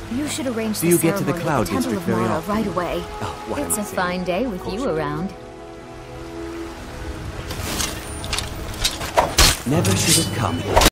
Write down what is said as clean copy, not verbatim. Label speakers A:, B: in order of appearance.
A: You should arrange
B: Do you get to the
A: ceremony
B: Cloud
A: at the Temple
B: District
A: of
B: very
A: Mara
B: often?
A: right away.
B: Oh, what am
A: It's
B: I
A: a
B: saying?
A: fine day with
B: Of course
A: you around.
B: Never should have come here.